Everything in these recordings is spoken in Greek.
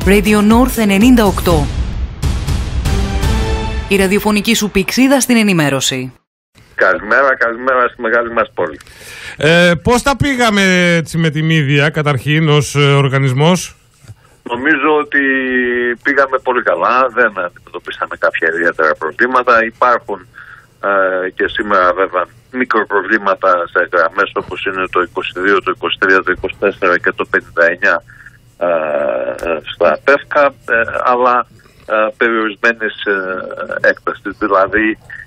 Radio North 98. Η ραδιοφωνική σου πηξίδα στην ενημέρωση. Καλημέρα στη μεγάλη μας πόλη. Πώς τα πήγαμε έτσι με τη Μίδια καταρχήν ως οργανισμός? Νομίζω ότι πήγαμε πολύ καλά, δεν αντιμετωπίσαμε κάποια ιδιαίτερα προβλήματα. Υπάρχουν και σήμερα βέβαια μικροπροβλήματα σε γραμμές όπως είναι το 22, το 23, το 24 και το 59 στα Πεύκα, αλλά περιορισμένης έκτασης, δηλαδή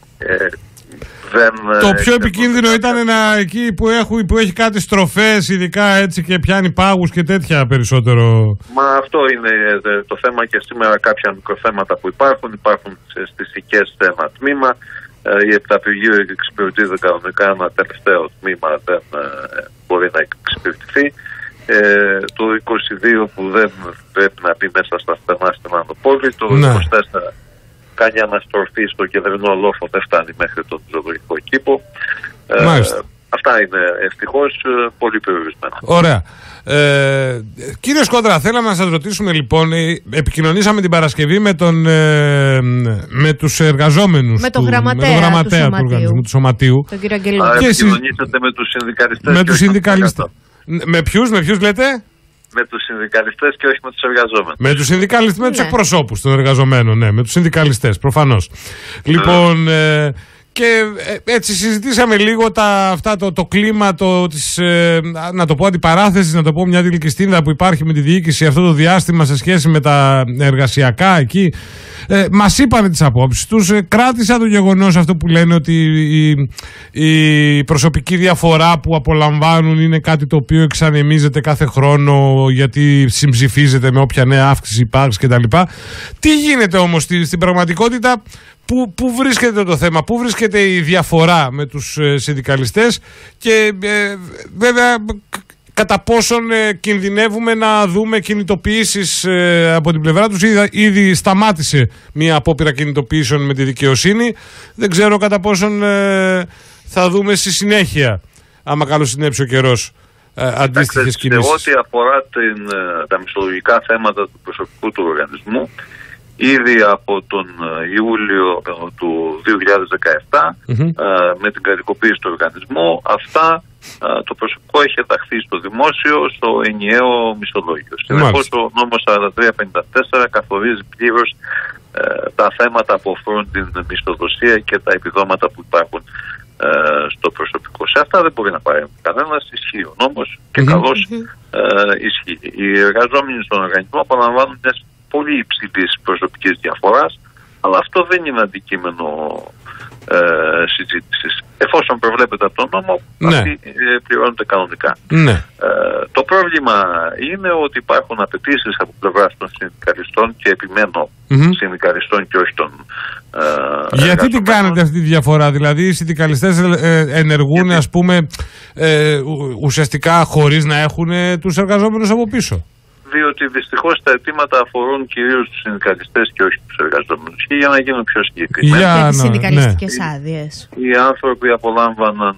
το πιο επικίνδυνο ήταν εκεί που έχει κάτι στροφές, ειδικά έτσι, και πιάνει πάγους και τέτοια περισσότερο. Μα αυτό είναι το θέμα και σήμερα. Κάποια μικροθέματα που υπάρχουν στις οικίες σε ένα τμήμα. Η Επταπηγείο εξυπηρετεί κανονικά, ένα τελευταίο τμήμα δεν μπορεί να εξυπηρετηθεί. Το 22 που δεν πρέπει να μπει μέσα στα στενά στην Ανατολή, το 24 κάνει αναστροφή στο κεντρικό λόφο, δεν φτάνει μέχρι τον ζωολογικό κήπο. Αυτά είναι ευτυχώς πολύ περιορισμένα. Ωραία. Κύριε Σκόντρα, θέλαμε να σας ρωτήσουμε λοιπόν, επικοινωνήσαμε την Παρασκευή με τους εργαζόμενους, με τον γραμματέα του οργανισμού του Σωματείου. Τον κύριο Αγγελίδη. Επικοινωνήσατε με τους συνδικαλιστές. Με τους συνδικαλιστές. Με ποιους λέτε? Με τους συνδικαλιστές και όχι με τους εργαζόμενους. Με τους συνδικαλιστές, με τους εκπροσώπους των εργαζομένων, ναι, με τους συνδικαλιστές, προφανώς. Λοιπόν, και έτσι συζητήσαμε λίγο το κλίμα της, να το πω αντιπαράθεσης, να το πω μια διελκυστίνδα που υπάρχει με τη διοίκηση αυτό το διάστημα σε σχέση με τα εργασιακά εκεί. Μας είπανε τις απόψεις τους. Κράτησα το γεγονός αυτό που λένε ότι η προσωπική διαφορά που απολαμβάνουν είναι κάτι το οποίο εξανεμίζεται κάθε χρόνο γιατί συμψηφίζεται με όποια νέα αύξηση υπάρξει κτλ. Τι γίνεται όμως στην πραγματικότητα? Πού βρίσκεται το θέμα, πού βρίσκεται η διαφορά με τους συνδικαλιστές και βέβαια κατά πόσον κινδυνεύουμε να δούμε κινητοποιήσεις από την πλευρά τους? Ήδη σταμάτησε μια απόπειρα κινητοποιήσεων με τη δικαιοσύνη. Δεν ξέρω κατά πόσον θα δούμε στη συνέχεια, άμα καλοσυνέψει ο καιρός, αντίστοιχες κινήσεις. Ό,τι αφορά τα μισθολογικά θέματα του προσωπικού του οργανισμού, ήδη από τον Ιούλιο του 2017 με την κρατικοποίηση του οργανισμού, αυτά το προσωπικό έχει ενταχθεί στο δημόσιο, στο ενιαίο μισθολόγιο. Συνεπώς ο νόμος 4354 καθορίζει πλήρως τα θέματα που αφορούν την μισθοδοσία και τα επιδόματα που υπάρχουν στο προσωπικό. Σε αυτά δεν μπορεί να παρέμβει κανένας, ισχύει ο νόμος και καλώς ισχύει. Οι εργαζόμενοι στον οργανισμό απολαμβάνουν μια πολύ υψηλής προσωπικής διαφοράς, αλλά αυτό δεν είναι αντικείμενο συζήτησης. Εφόσον προβλέπεται από τον νόμο, αυτοί πληρώνονται κανονικά. Το πρόβλημα είναι ότι υπάρχουν απαιτήσεις από πλευράς των συνδικαλιστών, και επιμένω συνδικαλιστών και όχι των γιατί την κάνετε αυτή τη διαφορά? Δηλαδή οι συνδικαλιστές ενεργούν ας πούμε ουσιαστικά χωρίς να έχουν τους εργαζόμενους από πίσω? Διότι δυστυχώς τα αιτήματα αφορούν κυρίως τους συνδικαλιστές και όχι τους εργαζόμενους. Και για να γίνω πιο συγκεκριμένο, για τις συνδικαλιστικές άδειες. Οι άνθρωποι απολάμβαναν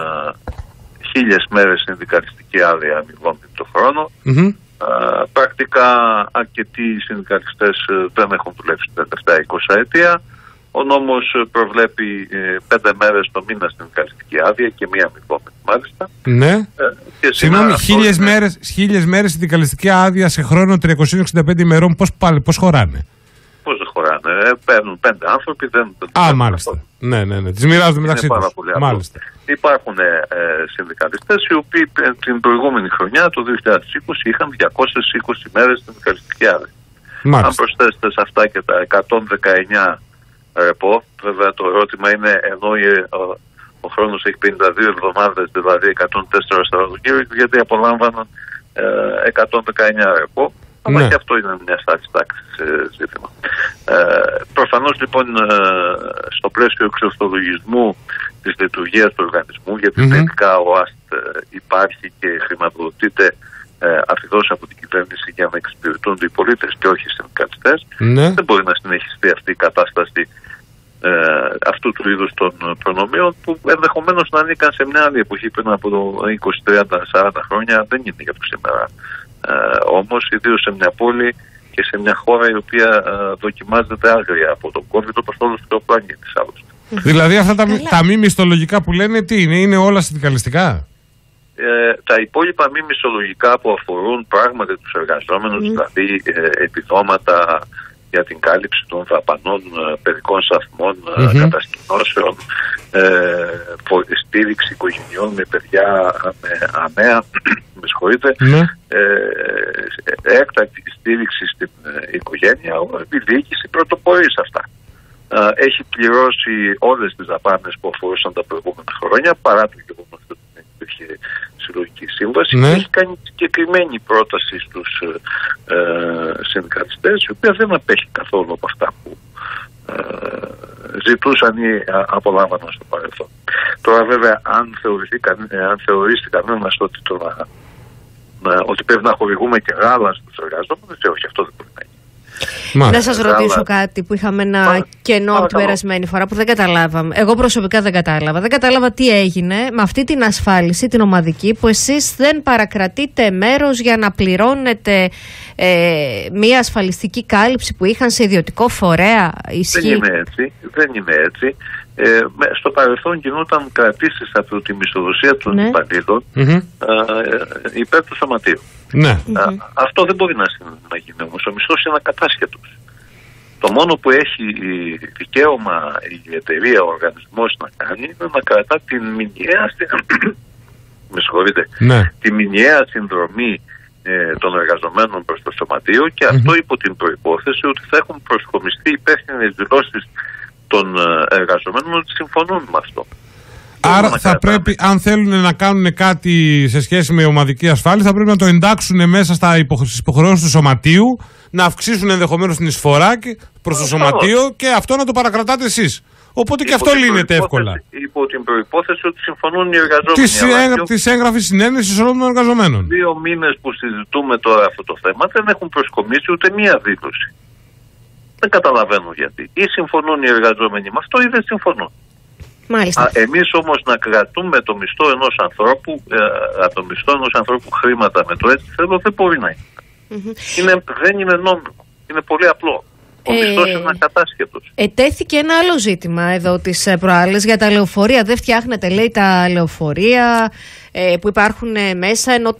1000 μέρες συνδικαλιστική άδεια αμοιβόμενη το χρόνο. Πρακτικά αρκετοί συνδικαλιστές δεν έχουν δουλέψει τα τελευταία 20 ετία. Ο νόμος προβλέπει 5 μέρες το μήνα συνδικαλιστική άδεια και μία αμοιβόμενη μάλιστα. Ναι. Συγγνώμη, 1000 μέρες συνδικαλιστική άδεια σε χρόνο 365 ημερών, πώς χωράνε? Πώς δεν χωράνε? Παίρνουν 5 άνθρωποι, δεν. Μάλιστα. Ναι. Τις μοιράζονται μεταξύ τους. Μάλιστα. Υπάρχουν συνδικαλιστές οι οποίοι την προηγούμενη χρονιά, το 2020, είχαν 220 μέρες συνδικαλιστική άδεια. Αν προσθέσετε σε αυτά και τα 119 ρεπό, βέβαια το ερώτημα είναι, ενώ ο χρόνος έχει 52 εβδομάδες, δηλαδή 104 Σαββατοκύριακο, γιατί απολάμβαναν 119 ρεπό. Αλλά και αυτό είναι μια στάση τάξης ζήτημα. Προφανώς λοιπόν στο πλαίσιο εξορθολογισμού της λειτουργίας του οργανισμού, γιατί τελικά ο ΑΣΤ υπάρχει και χρηματοδοτείται αφιδώς από την κυβέρνηση για να εξυπηρετούνται οι πολίτες και όχι οι συνδικαλιστές, δεν μπορεί να συνεχιστεί αυτή η κατάσταση αυτού του είδους των προνομίων, που ενδεχομένως να ανήκαν σε μια άλλη εποχή πριν από 20, 30, 40 χρόνια. Δεν είναι για το σήμερα. Όμως, ιδίως σε μια πόλη και σε μια χώρα η οποία δοκιμάζεται άγρια από τον COVID, όπως όλος ο πλανήτης άλλωστε. Δηλαδή αυτά τα μη μισθολογικά που λένε τι είναι όλα συνδικαλιστικά? Τα υπόλοιπα μη μισθολογικά που αφορούν πράγματι τους εργαζόμενους, δηλαδή επιδόματα για την κάλυψη των δαπανών παιδικών σταθμών, κατασκηνώσεων, στήριξη οικογενειών με παιδιά με αμαία, με συγχωρείτε, έκτακτη στήριξη στην οικογένεια, η διοίκηση πρωτοπορεί σε αυτά. Έχει πληρώσει όλες τις δαπάνες που αφορούσαν τα προηγούμενα χρόνια, παρά το γεγονός ότι δεν υπήρχε συλλογική σύμβαση, και έχει κάνει συγκεκριμένη πρόταση στους συνδικαλιστές, η οποία δεν απέχει καθόλου από αυτά που ζητούσαν ή απολάμβαναν στο παρελθόν. Τώρα βέβαια, αν θεωρήσει κανένας ότι πρέπει να χορηγούμε και γάλα στους εργαζόμενους, όχι, αυτό δεν μπορεί να γίνει. Να σας ρωτήσω κάτι που είχαμε ένα κενό από την περασμένη φορά που δεν καταλάβαμε. Εγώ προσωπικά δεν κατάλαβα. Δεν κατάλαβα τι έγινε με αυτή την ασφάλιση, την ομαδική, που εσείς δεν παρακρατείτε μέρος για να πληρώνετε μία ασφαλιστική κάλυψη που είχαν σε ιδιωτικό φορέα. Δεν είναι έτσι. Στο παρελθόν γινόταν κρατήσεις από τη μισθοδοσία των υπαλλήλων υπέρ του σωματείου. Αυτό δεν μπορεί να γίνει όμως. Ο μισθός είναι ακατάσχετος. Το μόνο που έχει δικαίωμα η εταιρεία, ο οργανισμός να κάνει είναι να κρατά την μηνιαία τη μηνιαία συνδρομή των εργαζομένων προς το σωματείο, και αυτό υπό την προϋπόθεση ότι θα έχουν προσκομιστεί υπεύθυνες δηλώσεις των εργαζομένων ότι συμφωνούν με αυτό. Άρα θα πρέπει, αν θέλουν να κάνουν κάτι σε σχέση με ομαδική ασφάλιση, θα πρέπει να το εντάξουν μέσα στις υποχρεώσεις του σωματείου, να αυξήσουν ενδεχομένως την εισφορά προς το σωματείο και αυτό να το παρακρατάτε εσείς. Οπότε και αυτό λύνεται εύκολα. Υπό την προϋπόθεση ότι συμφωνούν οι εργαζόμενοι. Της έγγραφης συνένεσης όλων των εργαζομένων. 2 μήνες που συζητούμε τώρα αυτό το θέμα δεν έχουν προσκομίσει ούτε μία δήλωση. Δεν καταλαβαίνω γιατί. Ή συμφωνούν οι εργαζόμενοι με αυτό ή δεν συμφωνούν. Εμείς όμως να κρατούμε το μισθό ενός ανθρώπου, χρήματα με το έτσι θέλω, δεν μπορεί να είναι. Δεν είναι νόμιμο. Είναι πολύ απλό. Ο μισθός είναι ακατάσχετος. Ετέθηκε ένα άλλο ζήτημα εδώ τις προάλλες για τα λεωφορεία. Δεν φτιάχνετε, λέει, τα λεωφορεία που υπάρχουν μέσα, ενώ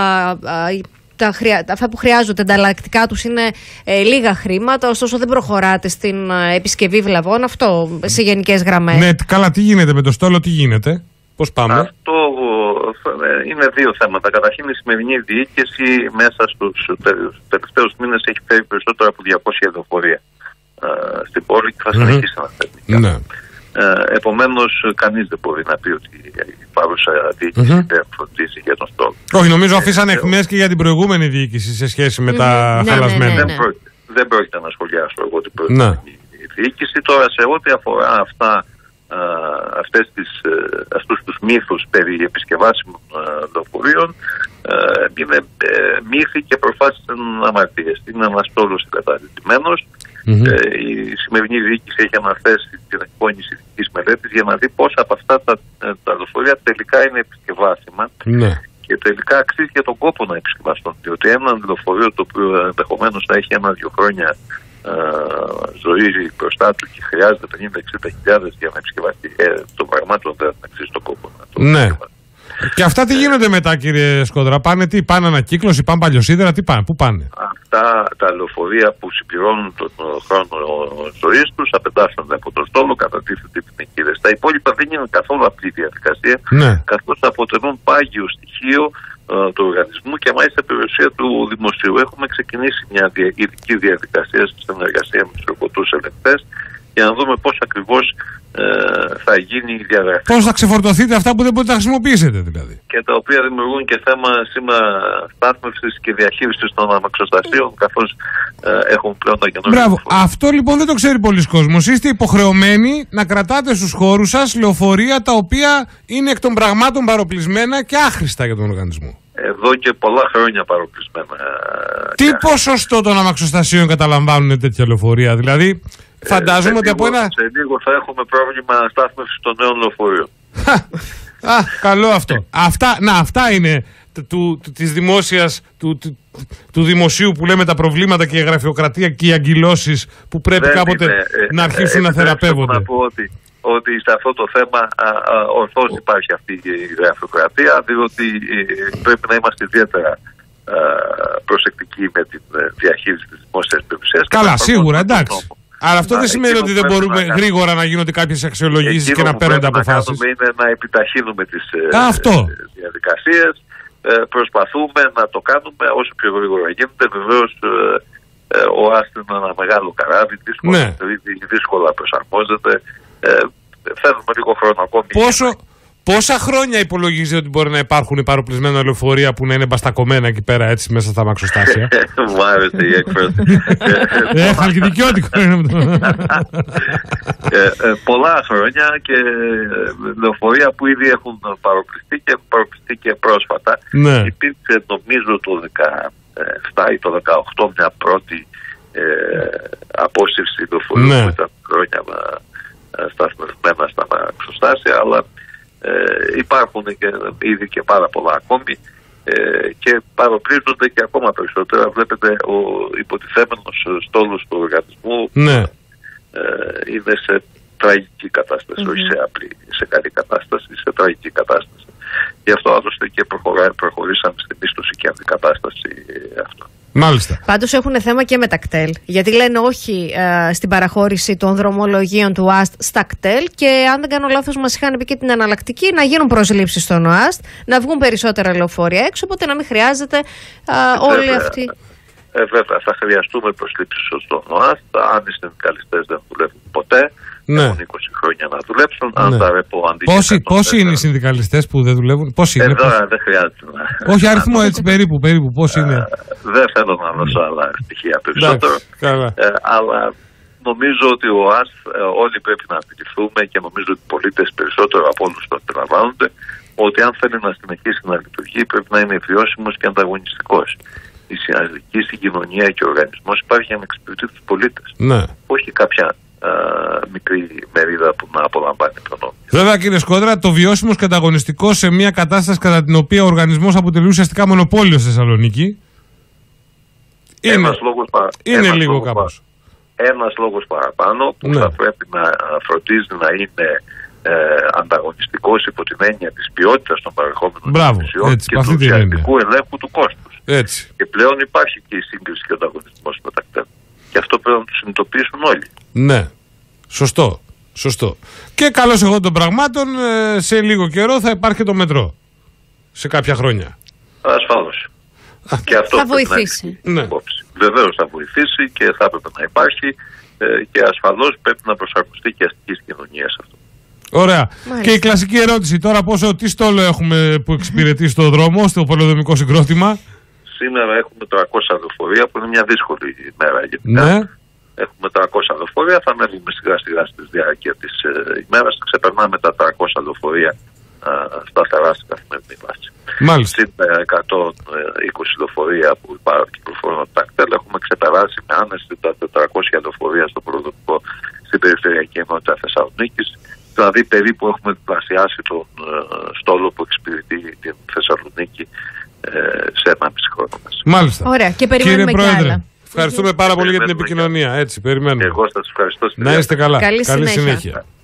αυτά που χρειάζονται, τα ανταλλακτικά τους είναι λίγα χρήματα, ωστόσο δεν προχωράτε στην επισκευή βλαβών. Αυτό σε γενικές γραμμές. Ναι, καλά, τι γίνεται με το στόλο, τι γίνεται, πώς πάμε? Αυτό είναι 2 θέματα. Καταρχήν, η σημερινή διοίκηση μέσα στους τελευταίους μήνες έχει φέρει περισσότερο από 200 λεωφορεία στην πόλη και θα συνεχίσει να φέρνει. Επομένως, κανείς δεν μπορεί να πει ότι η παρούσα διοίκηση δεν φροντίζει για τον στόλο. Όχι, νομίζω αφήσανε αιχμές και για την προηγούμενη διοίκηση σε σχέση με τα χαλασμένα. Δεν πρόκειται να σχολιάσω εγώ την προηγούμενη διοίκηση. Τώρα, σε ό,τι αφορά αυτούς τους μύθους περί επισκευάσιμων λεωφορείων, είναι μύθοι και προφάσεις αμαρτίες. Είναι ένας στόλος εγκαταλειμμένος. Η σημερινή διοίκηση έχει αναθέσει την εκπόνηση ειδικής μελέτης για να δει πόσα από αυτά τα λεωφορεία τελικά είναι επισκευάσιμα και τελικά αξίζει για τον κόπο να επισκευαστούν. Διότι ένα λεωφορείο το οποίο ενδεχομένως θα έχει 1-2 χρόνια ζωή μπροστά του και χρειάζεται 50-60 χιλιάδες για να επισκευαστεί, το πραγμάτων δεν αξίζει τον κόπο να το επισκευαστεί. Και αυτά τι γίνονται μετά, κύριε Σκόντρα? Πάνε ανακύκλωση, πάνε παλιοσίδερα, πού πάνε? Αυτά τα λεωφορεία που συμπληρώνουν τον χρόνο ζωής τους απεντάσσονται από τον στόλο, κατατίθενται πινακίδες. Τα υπόλοιπα δεν είναι καθόλου απλή διαδικασία, καθώς αποτελούν πάγιο στοιχείο του οργανισμού και μάλιστα περιουσία του δημοσίου. Έχουμε ξεκινήσει μια ειδική διαδικασία στη συνεργασία με τους εργοτούς ελεγκτές για να δούμε πώς ακριβώς θα γίνει η διαγραφή. Πώς θα ξεφορτωθείτε αυτά που δεν μπορείτε να χρησιμοποιήσετε, δηλαδή. Και τα οποία δημιουργούν και θέμα σήμερα στάθμευσης και διαχείρισης των αμαξοστασίων, καθώς έχουν πλέον τα καινούργια. Μπράβο. Αυτό λοιπόν δεν το ξέρει πολλοί κόσμος. Είστε υποχρεωμένοι να κρατάτε στους χώρους σας λεωφορεία τα οποία είναι εκ των πραγμάτων παροπλισμένα και άχρηστα για τον οργανισμό. Εδώ και πολλά χρόνια παροπλισμένα. Τι ποσοστό των αμαξοστασίων καταλαμβάνουν τέτοια λεωφορεία, δηλαδή? Φαντάζομαι ότι από ένα. Σε λίγο θα έχουμε πρόβλημα στάθμευσης των νέων λεωφορείων. Καλό αυτό. Αυτά είναι της δημόσιας, του δημοσίου που λέμε τα προβλήματα και η γραφειοκρατία και οι αγκυλώσεις που πρέπει κάποτε να αρχίσουν να θεραπεύονται. Να πω ότι σε αυτό το θέμα ορθώς υπάρχει αυτή η γραφειοκρατία, διότι πρέπει να είμαστε ιδιαίτερα προσεκτικοί με τη διαχείριση της δημόσιας περιουσίας. Καλά, σίγουρα, εντάξει. Αλλά αυτό δεν σημαίνει ότι δεν μπορούμε γρήγορα να γίνονται κάποιες αξιολογήσεις και να παίρνονται αποφάσεις. Είναι να επιταχύνουμε τις διαδικασίες. Προσπαθούμε να το κάνουμε όσο πιο γρήγορα γίνεται. Βεβαίως ο ΑΣΤ είναι ένα μεγάλο καράβι, δύσκολα προσαρμόζεται. Θέλουμε λίγο χρόνο ακόμη. Πόσα χρόνια υπολογίζετε ότι μπορεί να υπάρχουν παροπλισμένα λεωφορεία που να είναι μπαστακωμένα εκεί πέρα έτσι μέσα στα αμαξοστάσια? Μου άρεσε η έκφραση. Χαλκιδικιώτικο είναι αυτό. Πολλά χρόνια και λεωφορεία που ήδη έχουν παροπλιστεί και έχουν παροπλιστεί και πρόσφατα. Υπήρξε νομίζω το 17 ή το 18 μια πρώτη απόσυρση λεωφορείων που ήταν χρόνια σταθμευμένα στα αμαξοστάσια, αλλά υπάρχουν ήδη και πάρα πολλά ακόμη και παροπλίζονται και ακόμα περισσότερα. Βλέπετε ο υποτιθέμενος στόλος του οργανισμού είναι σε τραγική κατάσταση, όχι σε καλή κατάσταση, σε τραγική κατάσταση. Γι' αυτό άλλωστε και προχωρήσαμε στη μίσθωση και αντικατάσταση αυτό. Μάλιστα. Πάντως έχουν θέμα και με τα κτέλ. Γιατί λένε όχι στην παραχώρηση των δρομολογίων του ΟΑΣΤ στα κτέλ και αν δεν κάνω λάθος μας είχαν πει και την εναλλακτική να γίνουν προσλήψεις στον ΟΑΣΤ, να βγουν περισσότερα λεωφορεία έξω, οπότε να μην χρειάζεται όλοι αυτοί. Βέβαια, θα χρειαστούμε προσλήψεις στον ΟΑΣΤ. Αν οι συνδικαλιστές δεν δουλεύουν ποτέ, έχουν 20 χρόνια να δουλέψουν. Αν τα ρεπό πόσοι είναι οι συνδικαλιστές που δεν δουλεύουν? Εδώ δεν χρειάζεται να... Όχι αριθμό έτσι περίπου πόσοι είναι? Δεν θέλω να δώσω άλλα στοιχεία περισσότερο. Αλλά νομίζω ότι ο ΟΑΣΤ όλοι πρέπει να αντιληφθούμε και νομίζω ότι οι πολίτες περισσότερο από όλους το αντιλαμβάνονται ότι αν θέλει να συνεχίσει να λειτουργεί πρέπει να είναι βιώσιμος και ανταγωνιστικός. Η συναλλαγική συγκοινωνία και ο οργανισμός υπάρχει για να εξυπηρετεί τους πολίτες. Όχι κάποια μικρή μερίδα που να απολαμβάνει προνόμια. Βέβαια, κύριε Σκόντρα, το βιώσιμος και ανταγωνιστικός σε μια κατάσταση κατά την οποία ο οργανισμός αποτελεί ουσιαστικά μονοπόλιο στη Θεσσαλονίκη. Είναι λίγο κάπως. Ένας λόγος παραπάνω που θα πρέπει να φροντίζει να είναι ανταγωνιστικός υπό την έννοια της ποιότητας των παρεχόμενων υπηρεσιών και του ουσιαστικού ελέγχου του κόστους. Και πλέον υπάρχει και η σύγκριση και ο ανταγωνισμός μεταξύ. Και αυτό πρέπει να το συνειδητοποιήσουν όλοι. Ναι, σωστό. Και καλώς εγώ των πραγμάτων, σε λίγο καιρό θα υπάρχει και το μετρό. Σε κάποια χρόνια. Ασφαλώς. Και αυτό θα βοηθήσει. Βεβαίως θα βοηθήσει και θα έπρεπε να υπάρχει και ασφαλώς πρέπει να προσαρμοστεί και η αστική κοινωνία σε αυτό. Ωραία. Μάλιστα. Και η κλασική ερώτηση τώρα, τι στόλο έχουμε που εξυπηρετεί στο δρόμο, στο πολεοδομικό συγκρότημα? Σήμερα έχουμε 300 λεωφορεία που είναι μια δύσκολη ημέρα γενικά. Έχουμε 300 λεωφορεία, θα ανέβουμε σιγά σιγά στη διάρκεια της ημέρας, ξεπερνάμε τα 300 λεωφορεία σταθερά στην καθημερινή βάση. Μάλιστα. Στην 120 λεωφορεία που υπάρχουν και κυκλοφορούν από τα κτέλ, έχουμε ξεπεράσει με άνεση τα 400 λεωφορεία στο πολεοδομικό στην περιφερειακή ενότητα Θεσσαλονίκης. Δηλαδή περίπου έχουμε διπλασιάσει τον στόλο που εξυπηρετεί την Θεσσαλονίκη σε 1,5 χρόνο μέσα. Μάλιστα. Ωραία. Και περιμένουμε και άλλα. Ευχαριστούμε πάρα πολύ για την επικοινωνία. Έτσι, περιμένουμε. Εγώ σας ευχαριστώ. Να είστε καλά. Καλή συνέχεια.